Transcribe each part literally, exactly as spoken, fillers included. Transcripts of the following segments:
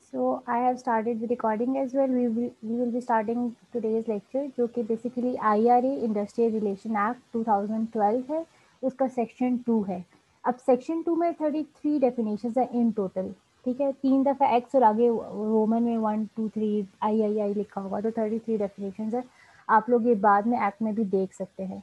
So I have started the recording as well. We will we will be starting today's lecture, जो कि basically I R A Industrial Relation Act twenty twelve है, उसका section two है. अब section two में thirty three definitions है in total. ठीक है, तीन दफ़ा एक्स और आगे रोमन में one two three I I I लिखा होगा, तो थर्टी थ्री डेफिनेशंस है. आप लोग ये बाद में एक्ट में भी देख सकते हैं.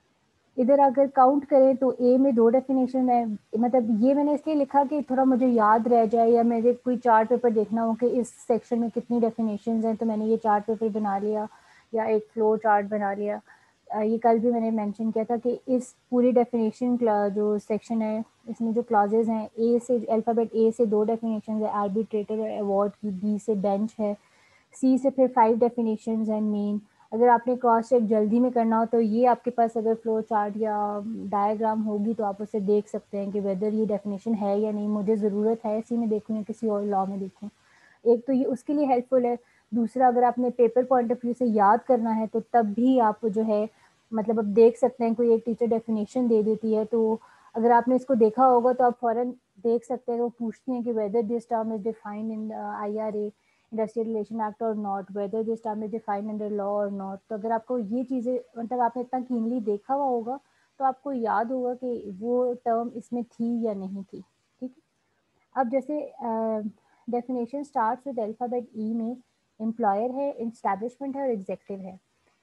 इधर अगर काउंट करें तो ए में दो डेफिनेशन है. मतलब ये मैंने इसलिए लिखा कि थोड़ा मुझे याद रह जाए, या मेरे कोई चार्ट पेपर देखना हो कि इस सेक्शन में कितनी डेफिनेशंस हैं, तो मैंने ये चार्ट पेपर बना लिया या एक फ्लो चार्ट बना लिया. ये कल भी मैंने मेंशन किया था कि इस पूरी डेफिनेशन जो सेक्शन है, इसमें जो क्लॉजेज हैं, ए से अल्फ़ाबेट ए से दो डेफिनेशन है आर्बिट्रेटर और अवार्ड की, बी से बेंच है, सी से फिर फाइव डेफिनेशन है मेन. अगर आपने क्रॉस चेक जल्दी में करना हो तो ये आपके पास अगर फ्लो चार्ट या डायग्राम होगी तो आप उसे देख सकते हैं कि वेदर ये डेफिनेशन है या नहीं. मुझे ज़रूरत है इसी में देखूँ या किसी और लॉ में देखूँ. एक तो ये उसके लिए हेल्पफुल है. दूसरा, अगर आपने पेपर पॉइंट ऑफ व्यू से याद करना है तो तब भी आप जो है मतलब अब देख सकते हैं. कोई एक टीचर डेफिनेशन दे देती है तो अगर आपने इसको देखा होगा तो आप फ़ौरन देख सकते हैं. वो पूछती हैं कि whether this term is defined in I R A industrial relation act or not, whether this term is defined under law or not. तो अगर आपको ये चीज़ें मतलब आपने इतना कीनली देखा हुआ होगा तो आपको याद होगा कि वो टर्म इसमें थी या नहीं थी. ठीक है. अब जैसे definition starts with alphabet E में एम्प्लॉयर है, एस्टैब्लिशमेंट है और एग्जेक्टिव है.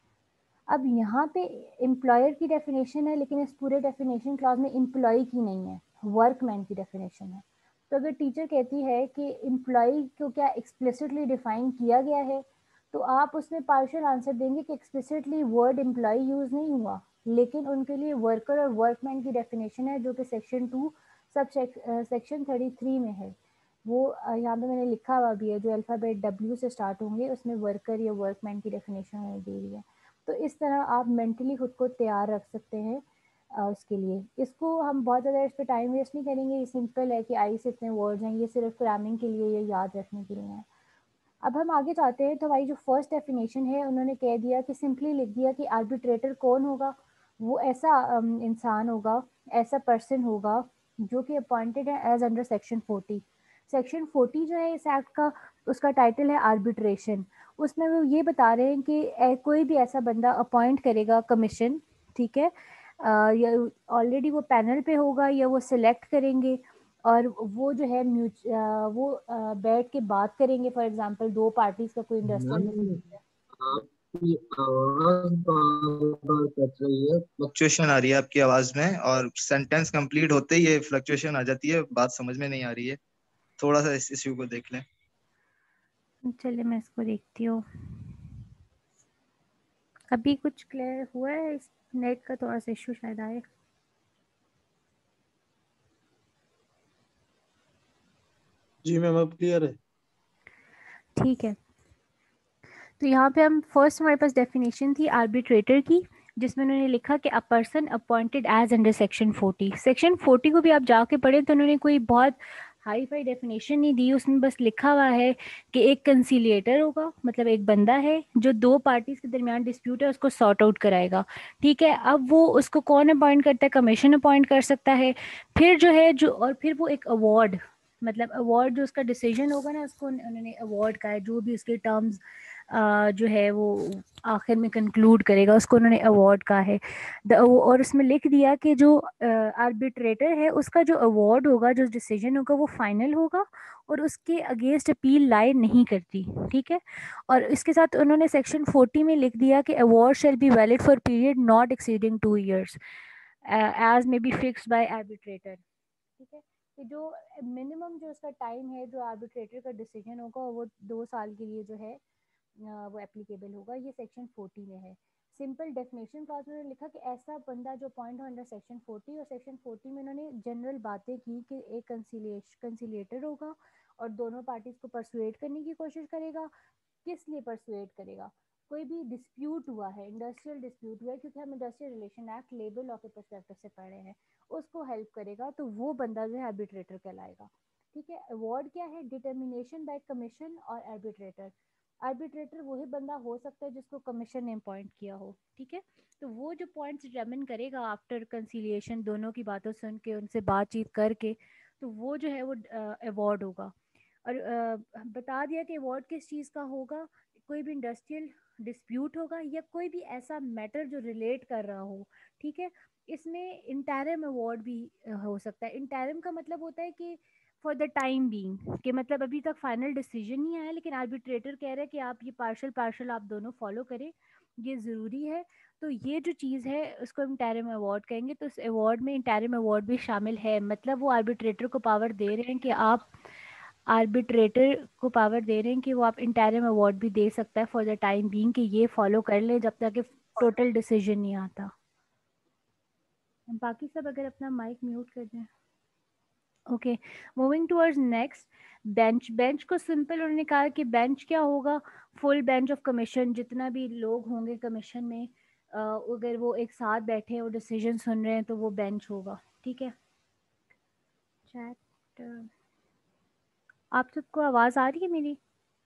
अब यहाँ पे एम्प्लॉयर की डेफिनेशन है, लेकिन इस पूरे डेफिनेशन क्लॉज में एम्प्लॉय की नहीं है, वर्कमैन की डेफिनेशन है. तो अगर टीचर कहती है कि एम्प्लॉय को क्या एक्सप्लिसिटली डिफाइन किया गया है, तो आप उसमें पार्शियल आंसर देंगे कि एक्सप्लिसिटली वर्ड एम्प्लॉय यूज़ नहीं हुआ, लेकिन उनके लिए वर्कर और वर्कमैन की डेफिनेशन है, जो कि section two sub section thirty three में है. वो यहाँ पे मैंने लिखा हुआ भी है, जो अल्फ़ाबेट डब्ल्यू से स्टार्ट होंगे उसमें वर्कर या वर्कमैन की डेफिनेशन मैंने दे दी है. तो इस तरह आप मेंटली खुद को तैयार रख सकते हैं उसके लिए. इसको हम बहुत ज़्यादा इस पर टाइम वेस्ट नहीं करेंगे. ये सिंपल है कि आई से इतने वर्ड्स हैं, ये सिर्फ क्रैमिंग के लिए, ये याद रखने के लिए है. अब हम आगे जाते हैं तो हमारी जो फर्स्ट डेफिनेशन है, उन्होंने कह दिया कि सिंपली लिख दिया कि आर्बिट्रेटर कौन होगा. वो ऐसा इंसान होगा, ऐसा पर्सन होगा जो कि अपॉइंटेड है as under section forty. Section forty जो है इस एक्ट का, उसका टाइटल है आर्बिट्रेशन. उसमें वो ये बता रहे हैं कि कोई भी ऐसा बंदा अपॉइंट करेगा कमीशन, ठीक है, या ऑलरेडी वो पैनल पे होगा या वो सिलेक्ट करेंगे, और वो जो है म्यूच वो बैठ के बात करेंगे. फॉर एग्जांपल दो पार्टीज का कोई इंडस्ट्रियल डिस्प्यूट है. आपकी आवाज बार-बार कट रही है, फ्लक्चुएशन आ रही है आपकी आवाज में, और सेंटेंस कंप्लीट होते ही ये फ्लक्चुएशन आ जाती है, बात समझ में नहीं आ रही है. थोड़ा सा इस इश्यू को देख लें. चलिए मैं इसको देखती हूँ. अभी कुछ क्लियर हुआ है? इस नेट का थोड़ा सा इशू शायद आए. जी मैम अब क्लियर है. ठीक है. तो यहाँ पे हम फर्स्ट हमारे पास डेफिनेशन थी आर्बिट्रेटर की, जिसमें उन्होंने लिखा कि a person appointed as under section forty. Section forty को भी आप जाके पढ़ें तो उन्होंने कोई बहुत हाई फाई डेफिनेशन नहीं दी. उसमें बस लिखा हुआ है कि एक कंसीलिएटर होगा, मतलब एक बंदा है जो दो पार्टीज के दरमियान डिस्प्यूट है उसको सॉर्ट आउट कराएगा. ठीक है. अब वो उसको कौन अपॉइंट करता है? कमीशन अपॉइंट कर सकता है. फिर जो है जो और फिर वो एक अवार्ड, मतलब अवार्ड जो उसका डिसीजन होगा ना, उसको उन्होंने अवार्ड का है, जो भी उसके टर्म्स Uh, जो है वो आखिर में कंक्लूड करेगा, उसको उन्होंने अवार्ड का है. और उसमें लिख दिया कि जो आर्बिट्रेटर uh, है उसका जो अवार्ड होगा, जो डिसीजन होगा वो फाइनल होगा और उसके अगेंस्ट अपील लाई नहीं करती. ठीक है. और इसके साथ उन्होंने सेक्शन फोर्टी में लिख दिया कि award shall be valid for period not exceeding two years as may be fixed by arbitrator. ठीक है. कि जो मिनिमम जो उसका टाइम है जो आर्बिट्रेटर का डिसीजन होगा वो दो साल के लिए जो है वो एप्लीकेबल होगा. ये सेक्शन फोर्टी में है. सिंपल डेफिनेशन क्लॉज में लिखा कि ऐसा बंदा जो पॉइंट हो अंडर सेक्शन फोर्टी, और सेक्शन फोर्टी में उन्होंने जनरल बातें की कि एक कंसिलिएटर होगा और दोनों पार्टीज को परसुएट करने की कोशिश करेगा. किस लिए परसुएट करेगा? कोई भी डिस्प्यूट हुआ है, इंडस्ट्रियल डिस्प्यूट हुआ है, क्योंकि हम industrial relation act labour law के पर्सपेक्टिव से पढ़ रहे हैं, उसको हेल्प करेगा, तो वो बंदा जो है आर्बिट्रेटर कहलाएगा. ठीक है. अवार्ड क्या है? Determination by commission or arbitrator. Arbitrator वही बंदा हो सकता है जिसको कमीशन ने अपॉइंट किया हो. ठीक है. तो वो जो पॉइंट्स डिटरमिन करेगा आफ्टर कंसीलिएशन, दोनों की बातों सुन के, उनसे बातचीत करके, तो वो जो है वो अवार्ड होगा. और अ, बता दिया कि अवार्ड किस चीज़ का होगा, कोई भी इंडस्ट्रियल डिस्प्यूट होगा या कोई भी ऐसा मैटर जो रिलेट कर रहा हो, ठीक है। इसमें इंटरिम अवार्ड भी अ, हो सकता है। इंटरिम का मतलब होता है कि फॉर द टाइम बीइंग, कि मतलब अभी तक फाइनल डिसीजन नहीं आया लेकिन आर्बिट्रेटर कह रहा है कि आप ये पार्शल पार्शल आप दोनों फॉलो करें, ये ज़रूरी है। तो ये जो चीज़ है उसको हम इंटरिम अवार्ड कहेंगे। तो इस अवार्ड में इंटरिम अवार्ड भी शामिल है, मतलब वो आर्बिट्रेटर को पावर दे रहे हैं कि आप आर्बिट्रेटर को पावर दे रहे हैं कि वो आप इंटरिम अवार्ड भी दे सकता है फॉर द टाइम बीइंग, कि ये फॉलो कर ले जब तक कि टोटल डिसीजन नहीं आता। बाकी सब अगर अपना माइक म्यूट कर दें। Okay, moving towards next, bench. Bench को सिंपल उन्होंने कहा कि बेंच क्या होगा, फुल बेंच ऑफ कमीशन, जितना भी लोग होंगे कमीशन में, अ, अगर वो एक साथ बैठे हैं और डिसीजन सुन रहे हैं तो वो बेंच होगा, ठीक है। चैट, आप सबको आवाज़ आ रही है मेरी?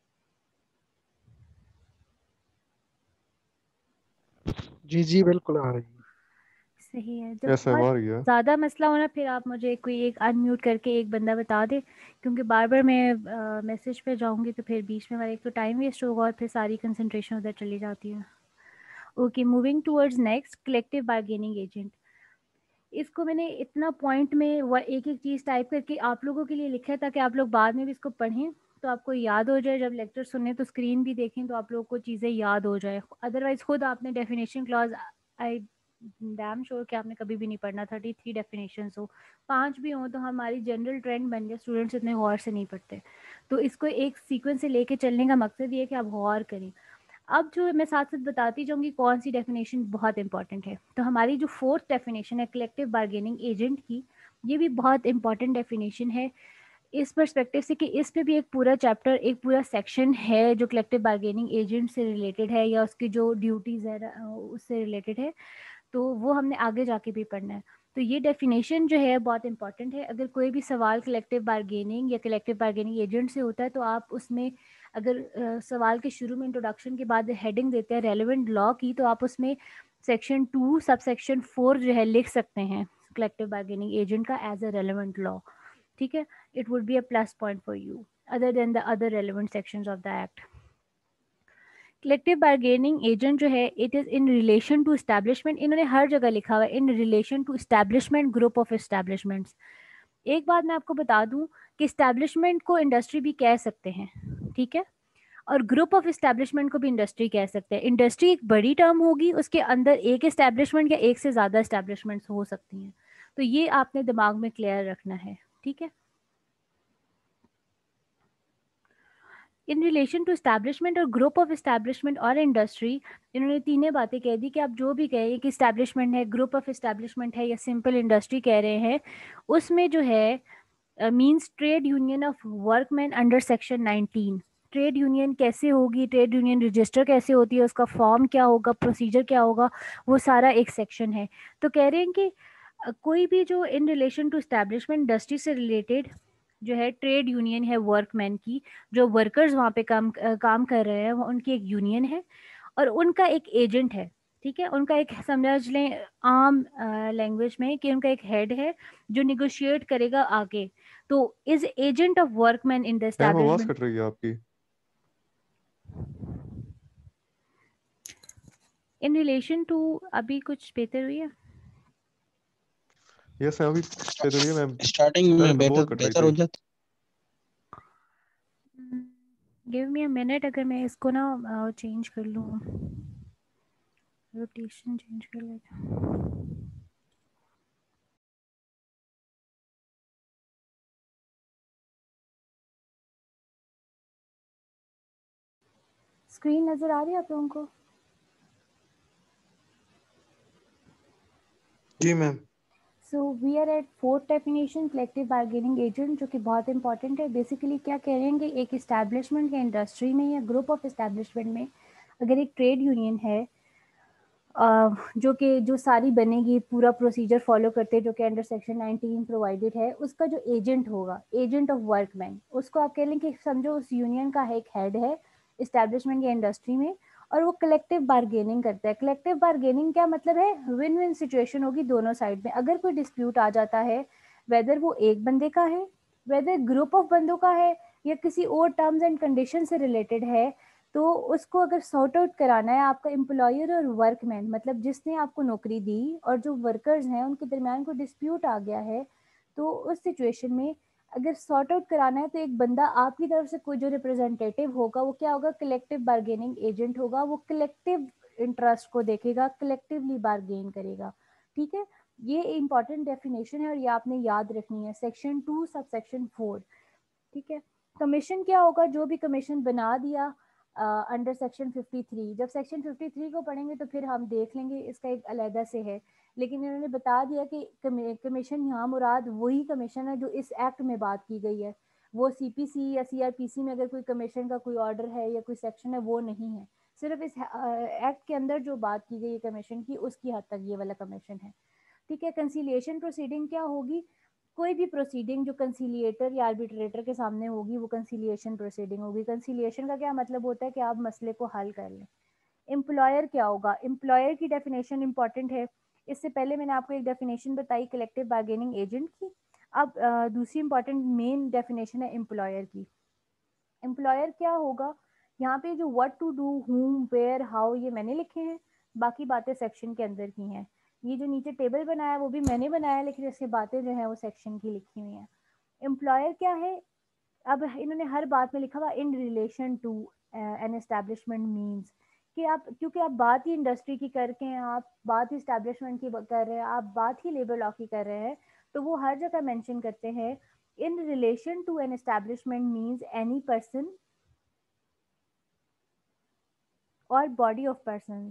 जी जी बिल्कुल आ रही है। सही है। जब यस मैम बहुत आ रही है। ज़्यादा मसला होना फिर आप मुझे कोई एक अनम्यूट करके एक बंदा बता दे, क्योंकि बार बार मैं मैसेज पे जाऊंगी तो फिर बीच में हमारा एक तो टाइम वेस्ट होगा और फिर सारी कंसंट्रेशन उधर चली जाती है। Okay, moving towards next, collective bargaining agent. इसको मैंने इतना पॉइंट में वो एक एक चीज़ टाइप करके आप लोगों के लिए लिखा है ताकि आप लोग बाद में भी इसको पढ़ें तो आपको याद हो जाए, जब लेक्चर सुने तो स्क्रीन भी देखें तो आप लोगों को चीज़ें याद हो जाए। अदरवाइज खुद आपने definition clause, I damn sure कि आपने कभी भी नहीं पढ़ना। थर्टी थ्री डेफिनेशन हो, पांच भी हों तो हमारी जनरल ट्रेंड बन गया, स्टूडेंट्स इतने गौर से नहीं पढ़ते। तो इसको एक सीक्वेंस से लेके चलने का मकसद ये है कि आप गौर करें। अब जो मैं साथ साथ बताती जाऊंगी कौन सी डेफिनेशन बहुत इंपॉर्टेंट है। तो हमारी जो फोर्थ डेफिनेशन है कलेक्टिव बार्गेनिंग एजेंट की, ये भी बहुत इंपॉर्टेंट डेफिनेशन है इस पर्सपेक्टिव से कि इस पे भी एक पूरा चैप्टर, एक पूरा सेक्शन है जो कलेक्टिव बार्गेनिंग एजेंट से रिलेटेड है या उसकी जो ड्यूटीज़ है उससे रिलेटेड है। तो वो हमने आगे जाके भी पढ़ना है। तो ये डेफिनेशन जो है बहुत इंपॉर्टेंट है। अगर कोई भी सवाल कलेक्टिव बार्गेनिंग या कलेक्टिव बार्गेनिंग एजेंट से होता है तो आप उसमें अगर uh, सवाल के शुरू में इंट्रोडक्शन के बाद हेडिंग देते हैं रेलेवेंट लॉ की, तो आप उसमें section two sub section four जो है लिख सकते हैं कलेक्टिव बार्गेनिंग एजेंट का एज अ रेलेवेंट लॉ, ठीक है। It would be a plus point for you other than the other relevant sections of the act. Collective bargaining agent जो है it is in relation to establishment, इन्होंने हर जगह लिखा हुआ है in relation to establishment, group of establishments. एक बात मैं आपको बता दूं कि इस्टेब्लिशमेंट को इंडस्ट्री भी कह सकते हैं, ठीक है, और ग्रुप ऑफ इस्टेब्लिशमेंट को भी इंडस्ट्री कह सकते हैं। इंडस्ट्री एक बड़ी टर्म होगी, उसके अंदर एक इस्टेब्लिशमेंट या एक से ज़्यादा इस्टेब्लिशमेंट्स हो सकती हैं। तो ये आपने दिमाग में क्लियर रखना है, ठीक है। इन रिलेशन टू इस्टेब्लिशमेंट और ग्रुप ऑफ इस्टेब्लिशमेंट और इंडस्ट्री, इन्होंने तीनों बातें कह दी कि आप जो भी कहें कि इस्टेब्लिशमेंट है, ग्रुप ऑफ इस्टेब्लिशमेंट है या सिंपल इंडस्ट्री कह रहे हैं, उसमें जो है means trade union of workman under section nineteen. Trade union कैसे होगी, ट्रेड यूनियन रजिस्टर कैसे होती है, उसका फॉर्म क्या होगा, प्रोसीजर क्या होगा, वो सारा एक सेक्शन है। तो कह रहे हैं कि अ, कोई भी जो in relation to establishment industry से रिलेटेड जो है ट्रेड यूनियन है वर्कमैन की, जो वर्कर्स वहाँ पे काम अ, काम कर रहे हैं वो उनकी एक यूनियन है और उनका एक एजेंट है, ठीक है। उनका एक समझ लें आम लैंग्वेज में कि उनका एक हेड है जो निगोशिएट करेगा आगे। तो is agent of workman in the ma'am आवाज एस्टैब्लिशमेंट कट रही है आपकी। इन रिलेशन टू, अभी कुछ बेहतर हुई है? यस मैम अभी पे रही है मैम, स्टार्टिंग पहले में तो बेहतर बहुत कट रही बेहतर हो थी। जाती। गिव मी अ मिनट, अगर मैं इसको ना चेंज कर लूँ, रोटेशन चेंज कर लेते। स्क्रीन नजर आ रही है आप लोगों को? जी ma'am. So we are at fourth definition collective bargaining agent, जो कि बहुत इंपॉर्टेंट है। बेसिकली क्या कह रहे हैं कि एक इस्टेब्लिशमेंट या इंडस्ट्री में या ग्रुप ऑफ इस्टेब्लिशमेंट में अगर एक ट्रेड यूनियन है अ, जो कि जो सारी बनेगी, पूरा प्रोसीजर फॉलो करते हैं जो कि अंडर सेक्शन नाइनटीन प्रोवाइडेड है, उसका जो एजेंट होगा, एजेंट ऑफ वर्कमैन, उसको आप कह लें कि समझो उस यूनियन का एक हेड है इस्टेब्लिशमेंट या इंडस्ट्री में और वो कलेक्टिव बार्गेनिंग करता है। कलेक्टिव बार्गेनिंग क्या मतलब है? विन विन सिचुएशन होगी दोनों साइड में। अगर कोई डिस्प्यूट आ जाता है, वेदर वो एक बंदे का है, वेदर ग्रुप ऑफ बंदों का है या किसी और टर्म्स एंड कंडीशन से रिलेटेड है, तो उसको अगर सॉर्ट आउट कराना है आपका एम्प्लॉयर और वर्कमैन, मतलब जिसने आपको नौकरी दी और जो वर्कर्स हैं उनके दरमियान कोई डिस्प्यूट आ गया है, तो उस सिचुएशन में अगर सॉर्ट आउट कराना है तो एक बंदा आपकी तरफ से कोई जो रिप्रेजेंटेटिव होगा वो क्या होगा, कलेक्टिव बार्गेनिंग एजेंट होगा, वो कलेक्टिव इंटरेस्ट को देखेगा, कलेक्टिवली बार्गेन करेगा। ठीक है, ये इंपॉर्टेंट डेफिनेशन है और ये आपने याद रखनी है, section two sub section four. ठीक है, कमीशन क्या होगा, जो भी कमीशन बना दिया अंडर सेक्शन फिफ्टी थ्री, जब सेक्शन फिफ्टी थ्री को पढ़ेंगे तो फिर हम देख लेंगे, इसका एक अलहदा से है, लेकिन इन्होंने बता दिया कि कमीशन यहाँ मुराद वही कमीशन है जो इस एक्ट में बात की गई है, वो सीपीसी या सीआरपीसी में अगर कोई कमीशन का कोई ऑर्डर है या कोई सेक्शन है वो नहीं है, सिर्फ इस एक्ट के अंदर जो बात की गई है कमीशन की उसकी हद तक ये वाला कमीशन है। ठीक है, कंसीलिएशन प्रोसीडिंग क्या होगी, कोई भी प्रोसीडिंग जो कंसीलिएटर या आर्बिट्रेटर के सामने होगी वो कंसीलिएशन प्रोसीडिंग होगी। कंसीलिएशन का क्या मतलब होता है कि आप मसले को हल कर लें। एम्प्लॉयर क्या होगा, एम्प्लॉयर की डेफिनेशन इंपॉर्टेंट है, इससे पहले मैंने आपको एक डेफिनेशन बताई कलेक्टिव बार्गेनिंग एजेंट की, अब uh, दूसरी इंपॉर्टेंट मेन डेफिनेशन है एम्प्लॉयर की। एम्प्लॉयर क्या होगा, यहाँ पे जो what to do, whom, where, how, ये मैंने लिखे हैं, बाकी बातें सेक्शन के अंदर की हैं। ये जो नीचे टेबल बनाया है वो भी मैंने बनाया, लेकिन इसकी बातें जो है वो सेक्शन की लिखी हुई हैं। एम्प्लॉयर क्या है, अब इन्होंने हर बात में लिखा हुआ in relation to an establishment means, कि आप क्योंकि आप बात ही इंडस्ट्री की करके हैं, आप बात ही इस्टेब्लिशमेंट की कर रहे हैं, आप बात ही लेबर लॉ की कर रहे हैं, तो वो हर जगह मेंशन करते हैं in relation to an establishment means any person or body of persons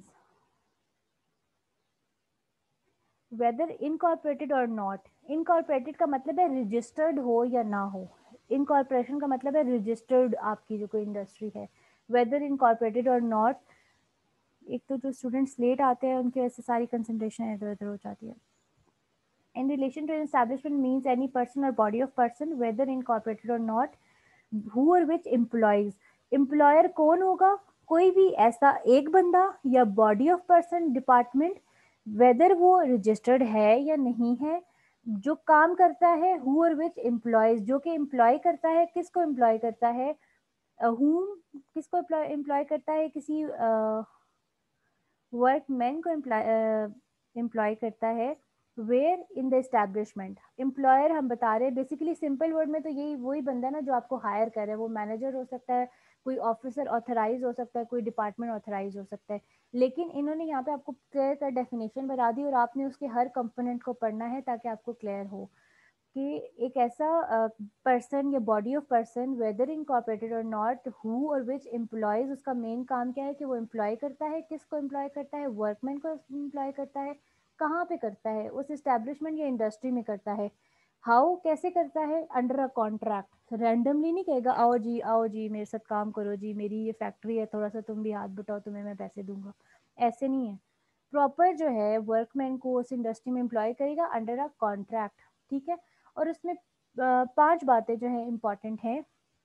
whether incorporated or not. Incorporated का मतलब है रजिस्टर्ड हो या ना हो, इनकॉर्पोरेशन का मतलब है रजिस्टर्ड आपकी जो कोई इंडस्ट्री है, वेदर इनकॉर्पोरेटेड और नॉट। एक तो जो स्टूडेंट्स लेट आते हैं उनकी वजह से सारी कंसंट्रेशन इधर उधर हो जाती है। In relation to an establishment means any person or body of person whether incorporated or not who or which employees. Employer कौन होगा, कोई भी ऐसा एक बंदा या body of person, department, whether वो रजिस्टर्ड है या नहीं है, जो काम करता है, हु और विच एम्प्लॉयज, जो कि एम्प्लॉय करता है, किसको एम्प्लॉय करता है, हुम uh, किसको एम्प्लॉय करता है, किसी वर्कमैन uh, को एम्प्लॉय uh, करता है, where in the establishment. Employer हम बता रहे हैं बेसिकली सिंपल वर्ड में तो यही वही बंदा ना जो आपको हायर कर रहा है, वो मैनेजर हो सकता है, कोई ऑफिसर ऑथराइज हो सकता है, कोई डिपार्टमेंट ऑथराइज हो सकता है, लेकिन इन्होंने यहाँ पे आपको क्लियर कर डेफिनेशन बता दी और आपने उसके हर कंपोनेंट को पढ़ना है ताकि आपको क्लियर हो कि एक ऐसा पर्सन या body of person whether incorporated or not who or which employees, उसका मेन काम क्या है कि वो एम्प्लॉय करता है, किसको एम्प्लॉय करता है, वर्कमैन को एम्प्लॉय करता है, कहाँ पे करता है, उस एस्टेब्लिशमेंट या इंडस्ट्री में करता है, हाउ कैसे करता है, अंडर अ कॉन्ट्रैक्ट, रैंडमली नहीं कहेगा आओ जी आओ जी मेरे साथ काम करो जी, मेरी ये फैक्ट्री है थोड़ा सा तुम भी हाथ बटाओ तुम्हें मैं पैसे दूंगा, ऐसे नहीं है। प्रॉपर जो है वर्कमैन को उस इंडस्ट्री में एम्प्लॉय करेगा अंडर अ कॉन्ट्रैक्ट। ठीक है, और उसमें पांच बातें जो है इम्पॉर्टेंट हैं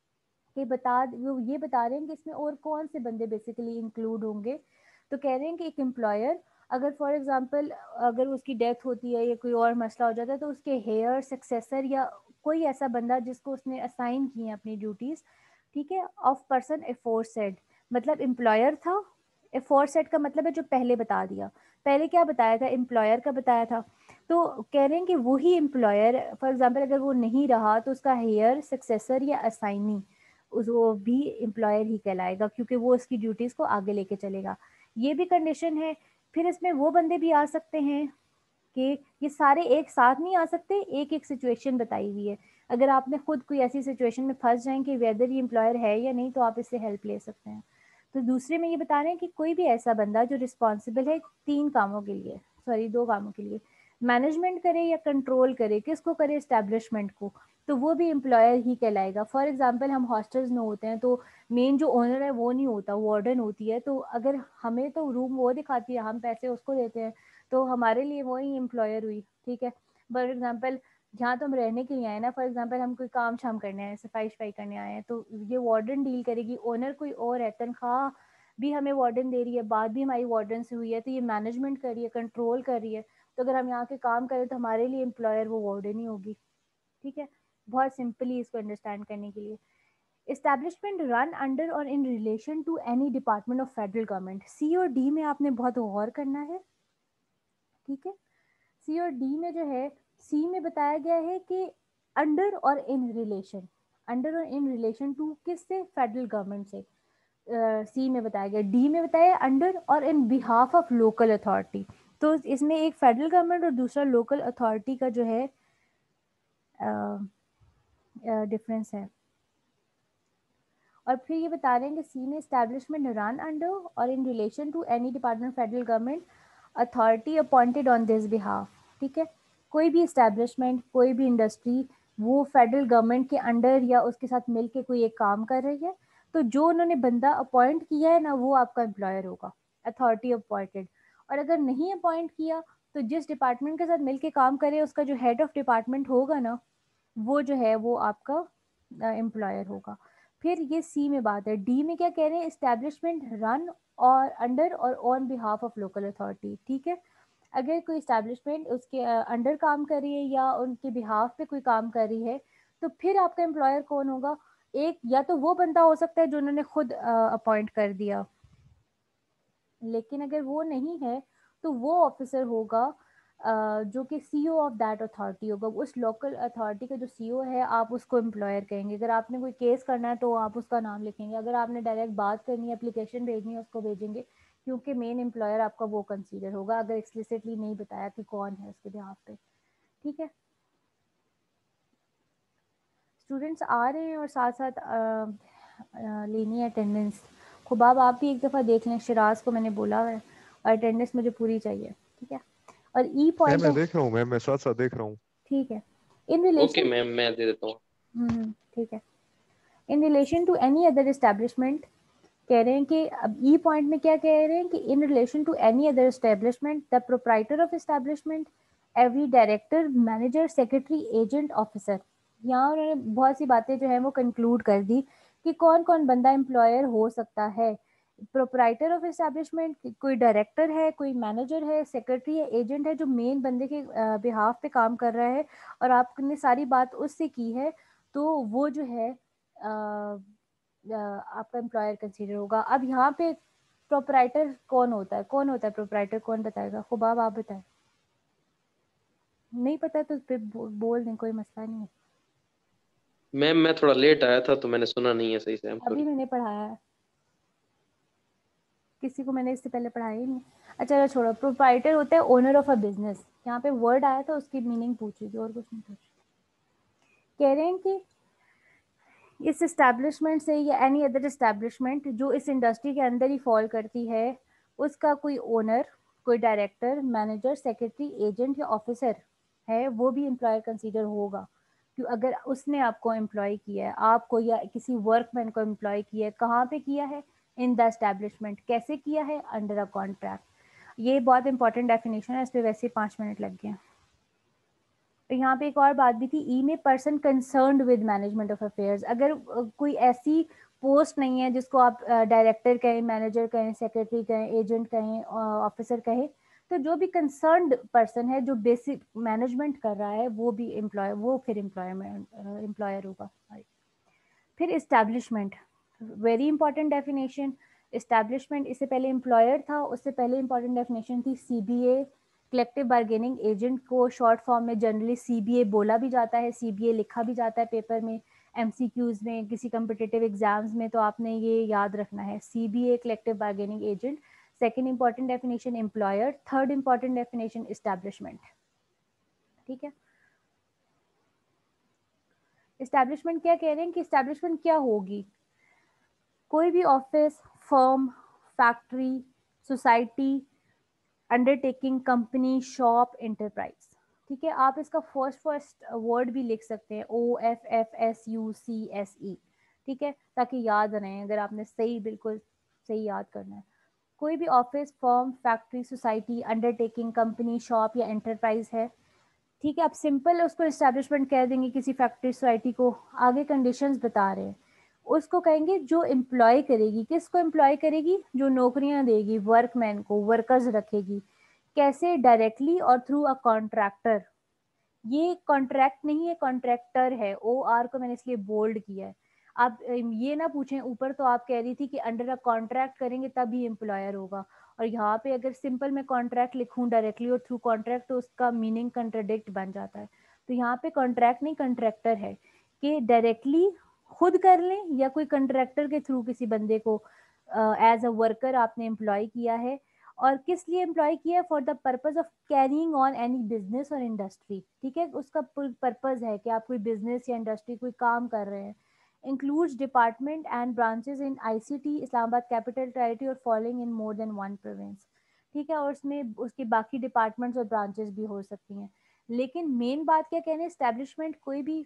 कि बता वो ये बता रहे हैं कि इसमें और कौन से बंदे बेसिकली इंक्लूड होंगे। तो कह रहे हैं कि एक एम्प्लॉयर अगर फॉर एग्जांपल अगर उसकी डेथ होती है या कोई और मसला हो जाता है तो उसके हेयर सक्सेसर या कोई ऐसा बंदा जिसको उसने असाइन की है अपनी ड्यूटीज, ठीक है, ऑफ पर्सन एफोरसेड, मतलब एम्प्लॉयर था, एफोरसेड का मतलब है जो पहले बता दिया, पहले क्या बताया था, एम्प्लॉयर का बताया था, तो कह रहे हैं कि वही एम्प्लॉयर फॉर एग्जांपल अगर वो नहीं रहा तो उसका हेयर सक्सेसर या असाइनी उस वो भी एम्प्लॉयर ही कहलाएगा क्योंकि वो उसकी ड्यूटीज को आगे लेके चलेगा, ये भी कंडीशन है। फिर इसमें वो बंदे भी आ सकते हैं कि ये सारे एक साथ नहीं आ सकते, एक एक सिचुएशन बताई हुई है, अगर आपने खुद कोई ऐसी सिचुएशन में फंस जाए कि वेदर ये एम्प्लॉयर है या नहीं तो आप इससे हेल्प ले सकते हैं। तो दूसरे में ये बता रहे हैं कि कोई भी ऐसा बंदा जो रिस्पॉन्सिबल है तीन कामों के लिए, सॉरी दो कामों के लिए, मैनेजमेंट करे या कंट्रोल करे, किसको करे, एस्टेब्लिशमेंट को, तो वो भी एम्प्लॉयर ही कहलाएगा। फॉर एग्जांपल हम हॉस्टल्स में होते हैं तो मेन जो ओनर है वो नहीं होता, वार्डन होती है, तो अगर हमें तो रूम वो दिखाती है हम पैसे उसको देते हैं तो हमारे लिए वो ही एम्प्लॉयर हुई। ठीक है, फॉर एग्जांपल जहाँ तो हम रहने के लिए आए ना, फॉर एग्जांपल हम कोई काम शाम करने आए, सफाई सफाई करने आए हैं, तो ये वार्डन डील करेगी, ओनर कोई और है, तनख्वाह भी हमें वार्डन दे रही है, बात भी हमारी वार्डन से हुई है, तो ये मैनेजमेंट कर रही है, कंट्रोल कर रही है, तो अगर हम यहाँ के काम करें तो हमारे लिए एम्प्लॉयर वो वार्डन ही होगी। ठीक है, बहुत सिंपली इसको अंडरस्टैंड करने के लिए। Establishment run under or in relation to any department of federal government. C और डी में आपने बहुत गौर करना है, ठीक है। सी और डी में जो है, सी में बताया गया है कि under or in relation, under or in relation to किससे, फेडरल गवर्नमेंट से, सी uh, में बताया गया। डी में बताया under or in behalf of local authority. तो इसमें एक फेडरल गवर्नमेंट और दूसरा लोकल अथॉरिटी का जो है डिफरेंस uh, uh, है। और फिर ये बता रहे हैं कि सी में establishment run under or in relation to any department federal government authority appointed on this behalf, ठीक है। कोई भी एस्टैब्लिशमेंट, कोई भी इंडस्ट्री वो फेडरल गवर्नमेंट के अंडर या उसके साथ मिलके कोई एक काम कर रही है, तो जो उन्होंने बंदा अपॉइंट किया है ना, वो आपका एम्प्लॉयर होगा, अथॉरिटी अपॉइंटेड। और अगर नहीं अपॉइंट किया, तो जिस डिपार्टमेंट के साथ मिलके काम करे उसका जो हेड ऑफ डिपार्टमेंट होगा ना, वो जो है वो आपका एम्प्लॉयर होगा। फिर ये सी में बात है। डी में क्या कह रहे हैं, establishment run or under or on behalf of local authority, ठीक है। अगर कोई इस्टेब्लिशमेंट उसके अंडर काम कर रही है या उनके बिहाफ पे कोई काम कर रही है, तो फिर आपका एम्प्लॉयर कौन होगा, एक या तो वो बंदा हो सकता है जो उन्होंने खुद अपॉइंट कर दिया, लेकिन अगर वो नहीं है तो वो ऑफिसर होगा Uh, जो कि सीईओ ऑफ दैट अथॉरिटी होगा। उस लोकल अथॉरिटी का जो सीईओ है, आप उसको एम्प्लॉयर कहेंगे। अगर आपने कोई केस करना है तो आप उसका नाम लिखेंगे, अगर आपने डायरेक्ट बात करनी है, एप्लीकेशन भेजनी है, उसको भेजेंगे, क्योंकि मेन एम्प्लॉयर आपका वो कंसीडर होगा, अगर एक्सप्लिसिटली नहीं बताया कि कौन है उसके बिहाफ पे, ठीक है। स्टूडेंट्स आ रहे हैं और साथ साथ आ, आ, लेनी है अटेंडेंस। खुबाब आप भी एक दफ़ा देख लें, शिराज को मैंने बोला है, और अटेंडेंस मुझे पूरी चाहिए, ठीक है। और ई मैम पॉइंट मैं देख रहा हूँ मैम, मैं साथ साथ देख रहा हूँ। ठीक है। इन ओके रिलेशन, मैम, मैं दे देता हूँ। हम्म ठीक है। In relation to any other establishment, कह रहे हैं कि अब ई पॉइंट में क्या कह रहे हैं कि in relation to any other establishment the proprietor of establishment, every director, manager, secretary, agent, officer. यहाँ उन्होंने बहुत सी बातें जो है वो कंक्लूड कर दी कि कौन कौन बंदा एम्प्लॉयर हो सकता है। प्रोप्राइटर ऑफ एस्टेब्लिशमेंट, कोई डायरेक्टर है, कोई मैनेजर है, सेक्रेटरी है, एजेंट है, जो मेन बंदे के बिहाफ पे काम कर रहा है और आपने सारी बात उससे की है, तो वो जो है आ, आपका एम्प्लॉयर कंसीडर होगा। अब यहाँ पे प्रोप्राइटर कौन होता है, कौन होता है प्रोप्राइटर, कौन बताएगा? खुबाब आप बताएं। नहीं पता तो फिर बोल दें, कोई मसला नहीं है। मैम मैं थोड़ा लेट आया था तो मैंने सुना नहीं है सही से, अभी मैंने पढ़ाया है, किसी को मैंने इससे पहले पढ़ाया ही नहीं। अच्छा छोड़ो। प्रोप्राइटर होता है ओनर ऑफ अ बिजनेस। यहाँ पे वर्ड आया था, उसकी मीनिंग पूछी थी और कुछ नहीं पूछी। कह रहे हैं कि इस एस्टैब्लिशमेंट से या एनी अदर एस्टैब्लिशमेंट जो इस इंडस्ट्री के अंदर ही फॉल करती है, उसका कोई ओनर, कोई डायरेक्टर, मैनेजर, सेक्रेटरी, एजेंट या ऑफिसर है, वो भी एम्प्लॉयर कंसीडर होगा। क्यों? अगर उसने आपको एम्प्लॉय किया है, आपको या किसी वर्कमैन को एम्प्लॉय किया है, कहाँ पे किया है? In the establishment. कैसे किया है? Under a contract. ये बहुत इंपॉर्टेंट डेफिनेशन है, इस पर वैसे पाँच मिनट लग गए। तो यहाँ पे एक और बात भी थी, ई में person concerned with management of affairs. अगर कोई ऐसी पोस्ट नहीं है जिसको आप डायरेक्टर कहें, मैनेजर कहें, सेक्रेटरी कहें, एजेंट कहें, ऑफिसर कहें, तो जो भी कंसर्न्ड पर्सन है जो बेसिक मैनेजमेंट कर रहा है, वो भी एम्प्लॉय, वो फिर एम्प्लॉयमेंट एम्प्लॉयर होगा। फिर establishment, very important definition. Establishment, इससे पहले एम्प्लॉयर था, उससे पहले इंपॉर्टेंट डेफिनेशन थी सीबीए, कलेक्टिव बार्गेनिंग एजेंट को शॉर्ट फॉर्म में जनरली सीबीए बोला भी जाता है, सीबीए लिखा भी जाता है पेपर में, एमसीक्यूज में, किसी कम्पिटिटिव एग्जाम्स में, तो आपने ये याद रखना है, CBA collective bargaining agent. Second important definition employer, third important definition establishment, ठीक है। इस्टेब्लिशमेंट क्या कह रहे हैं कि इस्टेब्लिशमेंट क्या होगी? कोई भी office, firm, factory, society, undertaking, company, shop, enterprise, ठीक है। आप इसका फर्स्ट फर्स्ट वर्ड भी लिख सकते हैं, O F F S U C S E, ठीक है, ताकि याद रहे अगर आपने सही, बिल्कुल सही याद करना है। कोई भी office, firm, factory, society, undertaking, company, shop या एंटरप्राइज है, ठीक है। आप सिंपल उसको एस्टैब्लिशमेंट कह देंगे किसी फैक्ट्री, सोसाइटी को। आगे कंडीशंस बता रहे हैं, उसको कहेंगे जो एम्प्लॉय करेगी। किसको एम्प्लॉय करेगी? जो नौकरियां देगी, वर्कमैन को, वर्कर्स रखेगी। कैसे? Directly or through a contractor. ये कॉन्ट्रैक्ट नहीं है, कॉन्ट्रैक्टर है, ओ आर को मैंने इसलिए बोल्ड किया है। आप ये ना पूछें, ऊपर तो आप कह रही थी कि अंडर अ कॉन्ट्रैक्ट करेंगे तभी एम्प्लॉयर होगा, और यहाँ पे अगर सिंपल मैं कॉन्ट्रैक्ट लिखूं डायरेक्टली और थ्रू कॉन्ट्रैक्ट तो उसका मीनिंग कंट्राडिक्ट बन जाता है। तो यहाँ पे कॉन्ट्रैक्ट नहीं कंट्रैक्टर है कि डायरेक्टली खुद कर लें या कोई कंट्रैक्टर के थ्रू किसी बंदे को एज अ वर्कर आपने एम्प्लॉय किया है। और किस लिए एम्प्लॉय किया है? For the purpose of carrying on any business or industry. ठीक है, उसका पर्पज है कि आप कोई बिजनेस या इंडस्ट्री कोई काम कर रहे हैं। includes department and branches in I C T, Islamabad capital territory और following in more than one province. ठीक है, और उसमें उसके बाकी डिपार्टमेंट्स और ब्रांचेस भी हो सकती हैं। लेकिन मेन बात क्या कहने, एस्टेब्लिशमेंट कोई भी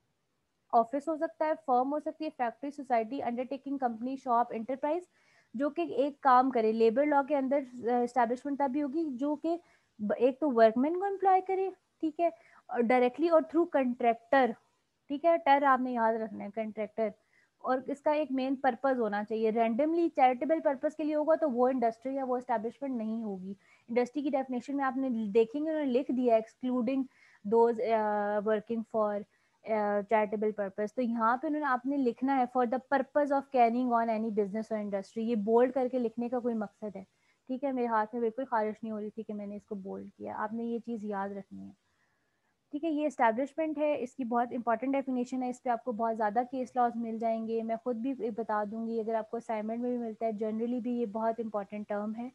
ऑफिस हो सकता है, फर्म हो सकती है, factory, society, undertaking, company, shop, enterprise जो कि एक काम करे। लेबर लॉ के अंदर एस्टेब्लिशमेंट तभी होगी जो कि एक तो वर्कमैन को एम्प्लॉय करे, ठीक है, और डायरेक्टली और थ्रू कंट्रैक्टर। ठीक है, टर आपने याद रखना है, कंट्रैक्टर। और इसका एक मेन पर्पस होना चाहिए। रैंडमली चैरिटेबल पर्पस के लिए होगा तो वो इंडस्ट्री या वो एस्टैब्लिशमेंट नहीं होगी। इंडस्ट्री की डेफिनेशन में आपने देखेंगे उन्होंने लिख दिया excluding those working for charitable purpose. तो यहाँ पे उन्होंने आपने लिखना है for the purpose of carrying on any business or industry. ये बोल्ड करके लिखने का कोई मकसद है। ठीक है, मेरे हाथ में बिल्कुल खारिश नहीं हो रही थी कि मैंने इसको बोल्ड किया, आपने ये चीज़ याद रखनी है। ठीक है, ये एस्टैब्लिशमेंट है, इसकी बहुत इंपॉर्टेंट डेफिनेशन है, इस पर आपको बहुत ज़्यादा केस लॉज मिल जाएंगे, मैं खुद भी बता दूंगी, अगर आपको असाइनमेंट में भी मिलता है। जनरली भी ये बहुत इंपॉर्टेंट टर्म है,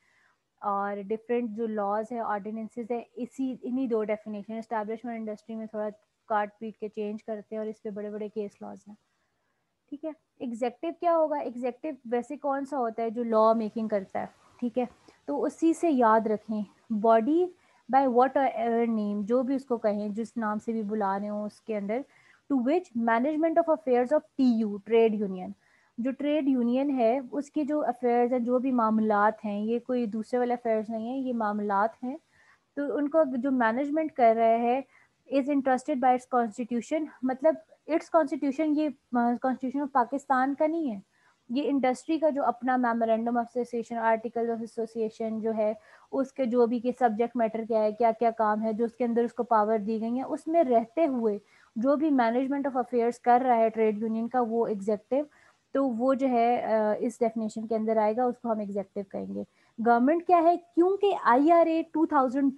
और डिफरेंट जो लॉज है, ऑर्डिनेंसेस है, इसी इन्हीं दो डेफिनेशन एस्टैब्लिशमेंट इंडस्ट्री में थोड़ा काट पीट के चेंज करते हैं, और इस पर बड़े बड़े केस लॉज हैं। ठीक है, एग्जेक्टिव क्या होगा? एग्जेक्टिव वैसे कौन सा होता है जो लॉ मेकिंग करता है। ठीक है, तो उसी से याद रखें, body by whatever name, जो भी उसको कहें, जिस नाम से भी बुला रहे हो उसके अंदर, to which management of affairs of T U, trade union. जो ट्रेड यूनियन है उसकी जो अफेयर्स हैं, जो भी मामलात हैं, ये कोई दूसरे वाले अफेयर्स नहीं है, ये मामलात हैं, तो उनको जो मैनेजमेंट कर रहा है is interested by its constitution. मतलब इट्स कॉन्स्टिट्यूशन, ये कॉन्स्टिट्यूशन ऑफ पाकिस्तान का नहीं है, ये इंडस्ट्री का जो अपना memorandum of association, article of association जो है, उसके जो भी के सब्जेक्ट मैटर क्या है, क्या क्या काम है जो उसके अंदर उसको पावर दी गई है, उसमें रहते हुए जो भी मैनेजमेंट ऑफ अफेयर्स कर रहा है ट्रेड यूनियन का, वो एग्जेक्टिव, तो वो जो है इस डेफिनेशन के अंदर आएगा, उसको हम एग्जेक्टिव कहेंगे। गवर्नमेंट क्या है, क्योंकि I R A two thousand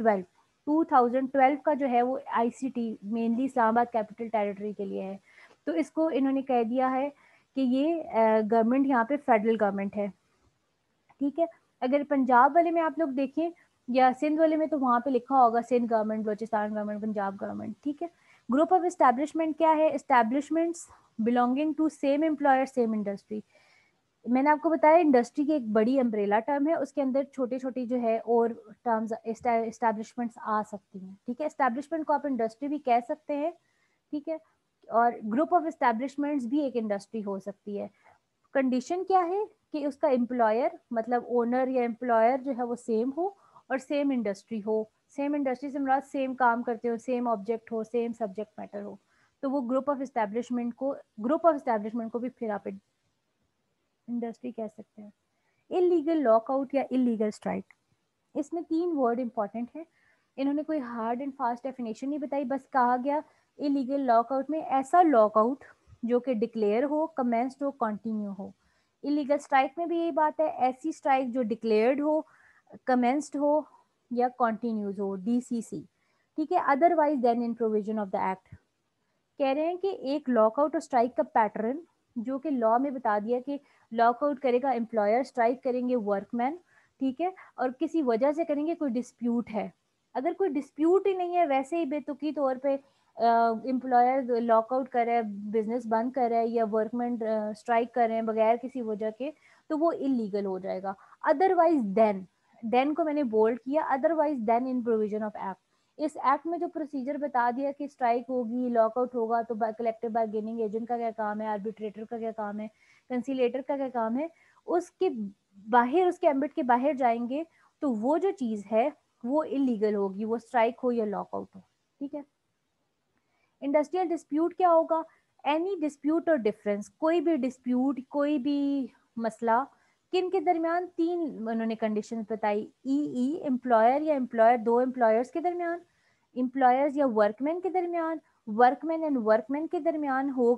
twelve का जो है वो ICT mainly Islamabad capital territory के लिए है, तो इसको इन्होंने कह दिया है कि ये गवर्नमेंट यहाँ पे फेडरल गवर्नमेंट है। ठीक है, अगर पंजाब वाले में आप लोग देखें या सिंध वाले में, तो वहाँ पे लिखा होगा Sindh government, Balochistan government, Punjab government. ठीक है, ग्रुप ऑफ एस्टैब्लिशमेंट क्या है? Establishments belonging to same employer same industry. मैंने आपको बताया इंडस्ट्री की एक बड़ी अम्ब्रेला टर्म है, उसके अंदर छोटी छोटी जो है और टर्म्स एस्टैब्लिशमेंट्स आ सकती हैं। ठीक है, एस्टैब्लिशमेंट को आप इंडस्ट्री भी कह सकते हैं। ठीक है, और ग्रुप ऑफ एस्टैब्लिशमेंट्स भी एक इंडस्ट्री हो सकती है। कंडीशन क्या है कि उसका एम्प्लॉयर मतलब ओनर या एम्प्लॉयर जो है वो सेम हो और सेम इंडस्ट्री हो। सेम इंडस्ट्री से मुराद सेम काम करते हो, सेम ऑब्जेक्ट हो, सेम सब्जेक्ट मैटर हो, तो वो ग्रुप ऑफ एस्टैब्लिशमेंट को ग्रुप ऑफ एस्टैब्लिशमेंट को भी फिर आप इंडस्ट्री कह सकते हैं। इलीगल लॉकआउट या इलीगल स्ट्राइक, इसमें तीन वर्ड इंपॉर्टेंट है। इन्होंने कोई हार्ड एंड फास्ट डेफिनेशन नहीं बताई, बस कहा गया इलीगल लॉकआउट में ऐसा लॉकआउट जो कि डिक्लेयर हो, कमेंस्ड हो, कंटिन्यू हो। इलीगल स्ट्राइक में भी यही बात है, ऐसी स्ट्राइक जो डिक्लेयर्ड हो, कमेंस्ड हो या कंटिन्यूज हो, डीसीसी। ठीक है, otherwise than in provision of the act. कह रहे हैं कि एक लॉकआउट और स्ट्राइक का पैटर्न जो कि लॉ में बता दिया कि लॉकआउट करेगा एम्प्लॉयर, स्ट्राइक करेंगे वर्कमैन। ठीक है, और किसी वजह से करेंगे, कोई डिस्प्यूट है। अगर कोई डिस्प्यूट ही नहीं है, वैसे ही बेतुकी तौर पे एम्प्लॉयर लॉकआउट कर रहा है, बिजनेस बंद कर रहा है, या वर्कमैन स्ट्राइक कर रहे हैं बगैर किसी वजह के, तो वो इलीगल हो जाएगा। अदरवाइज देन, देन को मैंने बोल्ड किया, otherwise than in provision of act. इस एक्ट में जो प्रोसीजर बता दिया कि स्ट्राइक होगी, लॉकआउट होगा, तो कलेक्टिव बार्गेनिंग एजेंट का क्या काम है, आर्बिट्रेटर का क्या काम है, कंसीलेटर का क्या काम है, उसके बाहर, उसके एम्बिट के बाहर जाएंगे तो वो जो चीज है वो इलीगल होगी, वो स्ट्राइक हो या लॉकआउट हो। ठीक है, इंडस्ट्रियल डिस्प्यूट क्या होगा? एनी डिस्प्यूट और डिफरेंस, कोई भी डिस्प्यूट, कोई भी मसला, किन के दरमियान? तीन उन्होंने कंडीशन बताई। ई ई एम्प्लॉयर या एम्प्लॉयर, दो एम्प्लॉयर्स के दरमियान, एम्प्लॉयर्स या वर्कमैन के दरमियान, वर्कमैन एंड वर्कमैन के दरमियान होगा,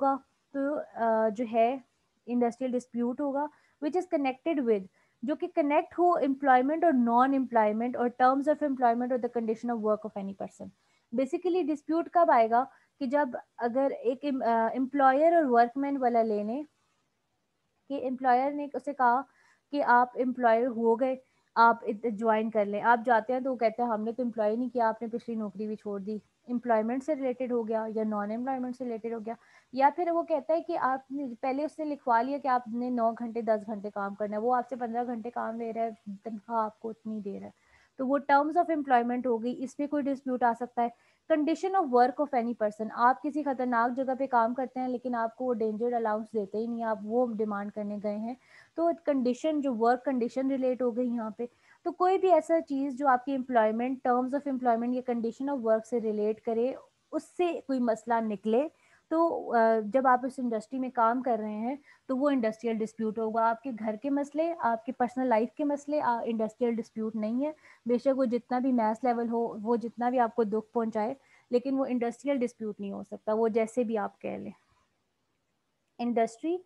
तो uh, जो है इंडस्ट्रियल डिस्प्यूट होगा विच इज़ कनेक्टेड विद, जो कि कनेक्ट हो एम्प्लॉयमेंट और नॉन एम्प्लॉयमेंट और टर्म्स ऑफ एम्प्लॉयमेंट और the condition of work of any person. Basically dispute कब आएगा कि जब अगर एक एम्प्लॉयर और वर्कमैन वाला लेने कि एम्प्लॉयर ने उसे कहा कि आप एम्प्लॉयर हो गए, आप ज्वाइन कर लें, आप जाते हैं तो वो कहते हैं हमने तो एम्प्लॉय नहीं किया, आपने पिछली नौकरी भी छोड़ दी। एम्प्लॉयमेंट से रिलेटेड हो गया या नॉन एम्प्लॉयमेंट से रिलेटेड हो गया, या फिर वो कहता है कि आपने पहले उसने लिखवा लिया कि आपने नौ घंटे दस घंटे काम करना है, वो आपसे पंद्रह घंटे काम ले रहा है, तनख्वाह आपको उतनी दे रहा है, तो वो टर्म्स ऑफ एम्प्लॉयमेंट हो गई, इस पर कोई डिस्प्यूट आ सकता है। Condition of work of any person, आप किसी खतरनाक जगह पे काम करते हैं लेकिन आपको वो डेंजर अलाउंस देते ही नहीं, आप वो डिमांड करने गए हैं, तो कंडीशन जो वर्क कंडीशन रिलेट हो गई यहाँ पे। तो कोई भी ऐसा चीज़ जो आपकी एम्प्लॉयमेंट टर्म्स ऑफ एम्प्लॉयमेंट या कंडीशन ऑफ वर्क से रिलेट करे, उससे कोई मसला निकले, तो जब आप इस इंडस्ट्री में काम कर रहे हैं तो वो इंडस्ट्रियल डिस्प्यूट होगा। आपके घर के मसले, आपके पर्सनल लाइफ के मसले इंडस्ट्रियल डिस्प्यूट नहीं है, बेशक वो जितना भी मैस लेवल हो, वो जितना भी आपको दुख पहुंचाए, लेकिन वो इंडस्ट्रियल डिस्प्यूट नहीं हो सकता, वो जैसे भी आप कह लें। इंडस्ट्री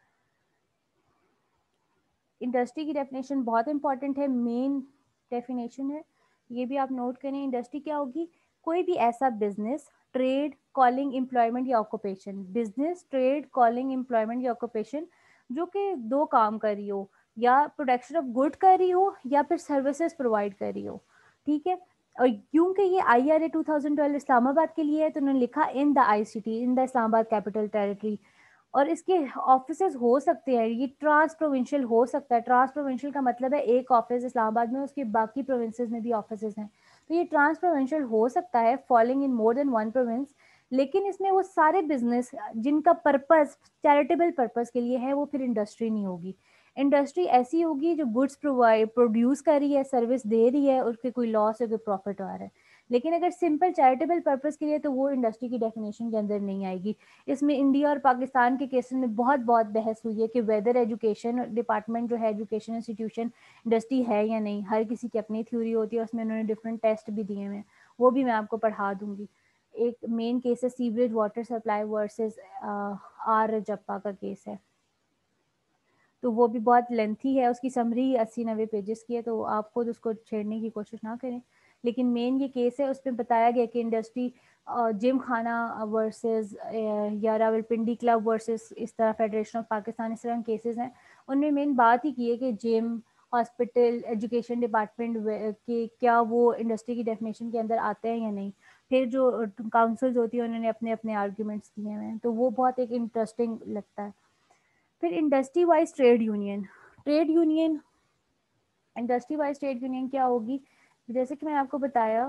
इंडस्ट्री की डेफिनेशन बहुत इंपॉर्टेंट है, मेन डेफिनेशन है, ये भी आप नोट करें। इंडस्ट्री क्या होगी? कोई भी ऐसा बिजनेस, ट्रेड, कॉलिंग, एम्प्लॉयमेंट या occupation, business, trade, calling, employment या ऑक्यूपेशन जो कि दो काम कर रही हो, या प्रोडक्शन ऑफ गुड कर रही हो या फिर सर्विसेज प्रोवाइड कर रही हो, ठीक है। और क्योंकि ये I R A two thousand twelve Islamabad के लिए है तो उन्होंने लिखा in the I C T, in the Islamabad capital territory, और इसके ऑफिसेज हो सकते हैं, ये ट्रांस प्रोविंशियल हो सकता है। ट्रांस प्रोविंशियल का मतलब है एक ऑफिस इस्लामाबाद में, उसके बाकी प्रोविंसेस में भी ऑफिसेज हैं, तो ये ट्रांस प्रोविंशियल हो सकता है, falling in more than one province. लेकिन इसमें वो सारे बिजनेस जिनका पर्पस चैरिटेबल पर्पस के लिए है, वो फिर इंडस्ट्री नहीं होगी। इंडस्ट्री ऐसी होगी जो गुड्स प्रोवाइड प्रोड्यूस कर रही है, सर्विस दे रही है, उसके कोई लॉस या कोई प्रॉफिट आ रहा है। लेकिन अगर सिंपल चैरिटेबल पर्पस के लिए, तो वो इंडस्ट्री की डेफिनेशन के अंदर नहीं आएगी। इसमें इंडिया और पाकिस्तान के केसेस में बहुत बहुत बहस हुई है कि वेदर एजुकेशन डिपार्टमेंट जो है, एजुकेशन इंस्टीट्यूशन इंडस्ट्री है या नहीं। हर किसी की अपनी थ्योरी होती है, उसमें उन्होंने डिफरेंट टेस्ट भी दिए हैं, वो भी मैं आपको पढ़ा दूंगी। एक मेन केस है sewerage water supply versus R Rajappa का केस है, तो वो भी बहुत लेंथी है, उसकी समरी अस्सी नब्बे पेजेस की है, तो आप खुद उसको छेड़ने की कोशिश ना करें। लेकिन मेन ये केस है, उसमें बताया गया कि इंडस्ट्री जिम खाना वर्सेस या रावलपिंडी क्लब वर्सेस इस तरह फेडरेशन ऑफ पाकिस्तान, इस तरह के केसेस हैं। उनमें मेन बात ही की है कि जिम, हॉस्पिटल, एजुकेशन डिपार्टमेंट के क्या वो इंडस्ट्री की डेफिनेशन के अंदर आते हैं या नहीं। फिर जो काउंसिल्स होती है उन्होंने अपने अपने आर्ग्यूमेंट्स दिए हुए हैं, तो वो बहुत एक इंटरेस्टिंग लगता है। फिर industry wise trade union, trade union industry wise trade union क्या होगी? जैसे कि मैंने आपको बताया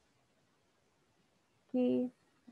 कि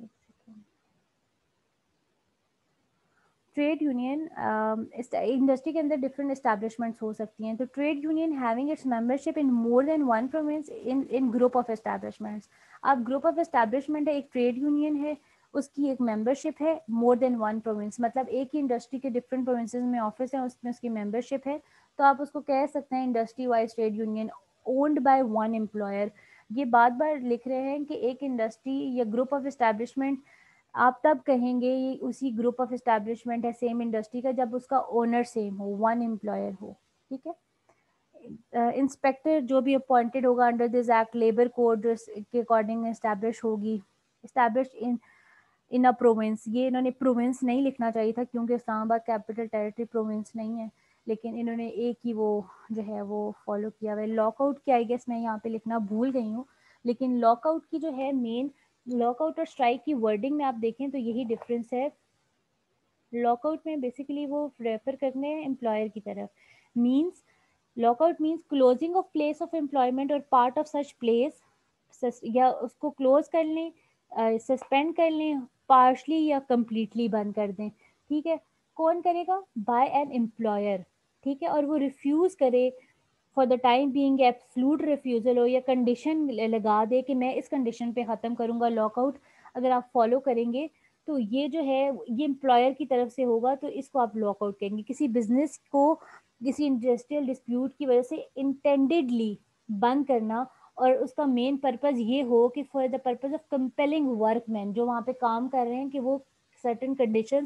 ट्रेड यूनियन इंडस्ट्री के अंदर डिफरेंट एस्टैब्लिशमेंट्स हो सकती हैं, तो trade union having its membership in more than one province in in group of establishments. अब ग्रुप ऑफ एस्टैब्लिशमेंट है, एक ट्रेड यूनियन है, उसकी एक मेंबरशिप है मोर देन वन प्रोविंस, मतलब एक ही इंडस्ट्री के डिफरेंट प्रोविंसेस में ऑफिस है, उसमें उसकी मेंबरशिप है, तो आप उसको कह सकते हैं industry wise trade union owned by one employer. ये बार बार लिख रहे हैं कि एक इंडस्ट्री या ग्रुप ऑफ एस्टैब्लिशमेंट आप तब कहेंगे ये उसी ग्रुप ऑफ एस्टैब्लिशमेंट है सेम इंडस्ट्री का जब उसका ओनर सेम हो, वन एम्प्लॉयर हो, ठीक है। इंस्पेक्टर जो भी अपॉइंटेड होगा under this act, labour code के अकॉर्डिंग एस्टैब्लिश होगी, establish in in a province. ये इन्होंने प्रोविंस नहीं लिखना चाहिए था क्योंकि इस्लामाबाद कैपिटल टेरिटरी प्रोविंस नहीं है, लेकिन इन्होंने एक ही वो जो है वो फॉलो किया हुआ है। लॉकआउट की आई गेस मैं यहाँ पे लिखना भूल गई हूँ, लेकिन लॉकआउट की जो है मेन, लॉकआउट और स्ट्राइक की वर्डिंग में आप देखें तो यही डिफरेंस है। लॉकआउट में बेसिकली वो रेफर करने हैं एम्प्लॉयर की तरफ, means lockout means closing of place of employment और पार्ट ऑफ सच प्लेस, या उसको क्लोज कर लें, सस्पेंड कर लें, पार्शली या कंप्लीटली बंद कर दें, ठीक है। कौन करेगा? बाय एन एम्प्लॉयर, ठीक है। और वो रिफ्यूज करे for the time being, absolute refusal हो या कंडीशन लगा दे कि मैं इस कंडीशन पे ख़त्म करूंगा लॉकआउट, अगर आप फॉलो करेंगे तो ये जो है ये एम्प्लॉयर की तरफ से होगा, तो इसको आप लॉकआउट कहेंगे। किसी बिजनेस को किसी इंडस्ट्रियल डिस्प्यूट की वजह से इंटेंडेडली बंद करना, और उसका मेन पर्पस ये हो कि for the purpose of compelling workman जो वहाँ पे काम कर रहे हैं कि वो सर्टेन कंडीशंस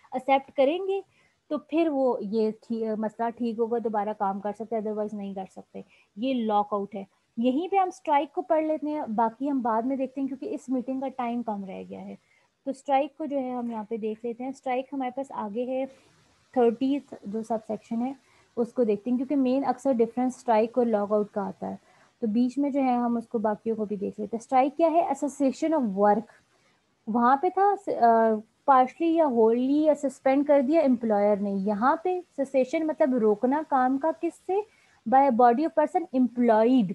एक्सेप्ट करेंगे तो फिर वो ये ठी, मसला ठीक होगा, दोबारा काम कर सकते हैं, अदरवाइज नहीं कर सकते। ये लॉकआउट है। यहीं पे हम स्ट्राइक को पढ़ लेते हैं, बाकी हम बाद में देखते हैं क्योंकि इस मीटिंग का टाइम कम रह गया है। तो स्ट्राइक को जो है हम यहाँ पे देख लेते हैं। स्ट्राइक हमारे पास आगे है, थर्टी जो सब सेक्शन है उसको देखते हैं, क्योंकि मेन अक्सर डिफरेंस स्ट्राइक और लॉकआउट का आता है, तो बीच में जो है हम उसको बाकियों को भी देख लेते हैं। स्ट्राइक क्या है? Association of work. वहाँ पे था पार्शली या होली या सस्पेंड कर दिया एम्प्लॉयर ने। यहाँ पे सेसेशन मतलब रोकना काम का, किससे? By body of person employed.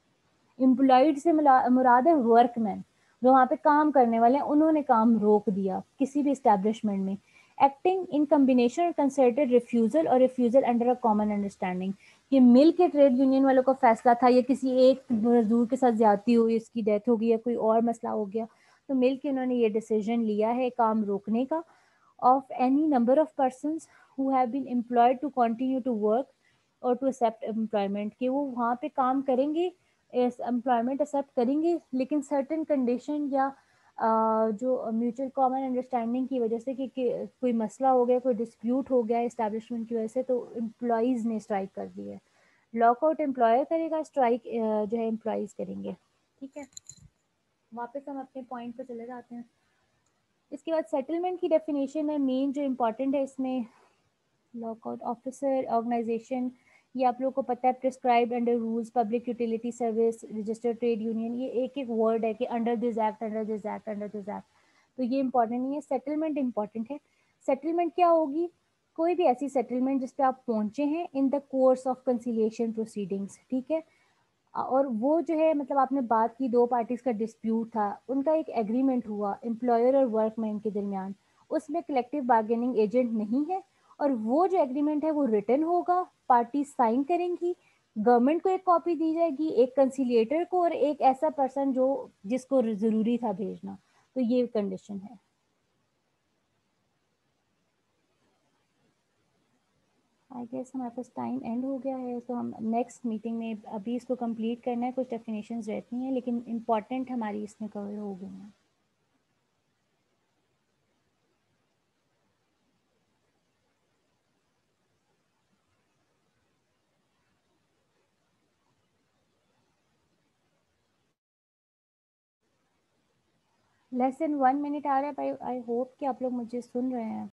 Employed से मुराद है वर्कमैन, जो वहाँ पे काम करने वाले हैं, उन्होंने काम रोक दिया किसी भी इस्टेब्लिशमेंट में। एक्टिंग इन कम्बिनेशन और कंसर्टेड रिफ्यूजल और refusal under a common understanding. ये मिल के ट्रेड यूनियन वालों का फैसला था, या किसी एक मजदूर के साथ ज्यादती हुई, इसकी डेथ हो गई या कोई और मसला हो गया, तो मिल के उन्होंने ये डिसीजन लिया है काम रोकने का। Of any number of persons who have been employed to continue to work और टू एक्सेप्ट एम्प्लॉयमेंट, कि वो वहाँ पे काम करेंगे, एम्प्लॉयमेंट एक्सेप्ट करेंगे, लेकिन सर्टेन कंडीशन या uh, जो म्यूचुअल कॉमन अंडरस्टैंडिंग की वजह से कि, कि कोई मसला हो गया, कोई डिस्प्यूट हो गया इस्टेब्लिशमेंट की वजह से, तो एम्प्लॉयज़ ने स्ट्राइक कर दी है। लॉकआउट एम्प्लॉयर करेगा, स्ट्राइक जो है एम्प्लॉयज़ करेंगे। ठीक है, वापस हम अपने पॉइंट पर चले जाते हैं। इसके बाद सेटलमेंट की डेफिनेशन है मेन जो इम्पोर्टेंट है इसमें। लॉकआउट ऑफिसर ऑर्गेनाइजेशन, ये आप लोगों को पता है, prescribed under rules public utility service registered trade union. ये एक एक वर्ड है कि under this act, under this act, under this act, तो ये इंपॉर्टेंट नहीं है। सेटलमेंट इंपॉर्टेंट है। सेटलमेंट क्या होगी? कोई भी ऐसी सेटलमेंट जिस पे आप पहुंचे हैं in the course of conciliation proceedings. ठीक है, और वो जो है मतलब आपने बात की, दो पार्टीज का डिस्प्यूट था, उनका एक एग्रीमेंट हुआ एम्प्लॉयर और वर्कमैन के दरमियान, उसमें कलेक्टिव बार्गेनिंग एजेंट नहीं है, और वो जो एग्रीमेंट है वो रिटन होगा, पार्टी साइन करेंगी, गवर्नमेंट को एक कॉपी दी जाएगी, एक कंसिलिएटर को, और एक ऐसा पर्सन जो जिसको ज़रूरी था भेजना। तो ये कंडीशन है। आई गेस हमारे पास टाइम एंड हो गया है, तो हम नेक्स्ट मीटिंग में अभी इसको कंप्लीट करना है। कुछ डेफिनेशंस रहती हैं लेकिन इम्पॉर्टेंट हमारी इसमें कवर हो गई हैं। लेस देन वन मिनट आ रहा है भाई। आई होप कि आप लोग मुझे सुन रहे हैं।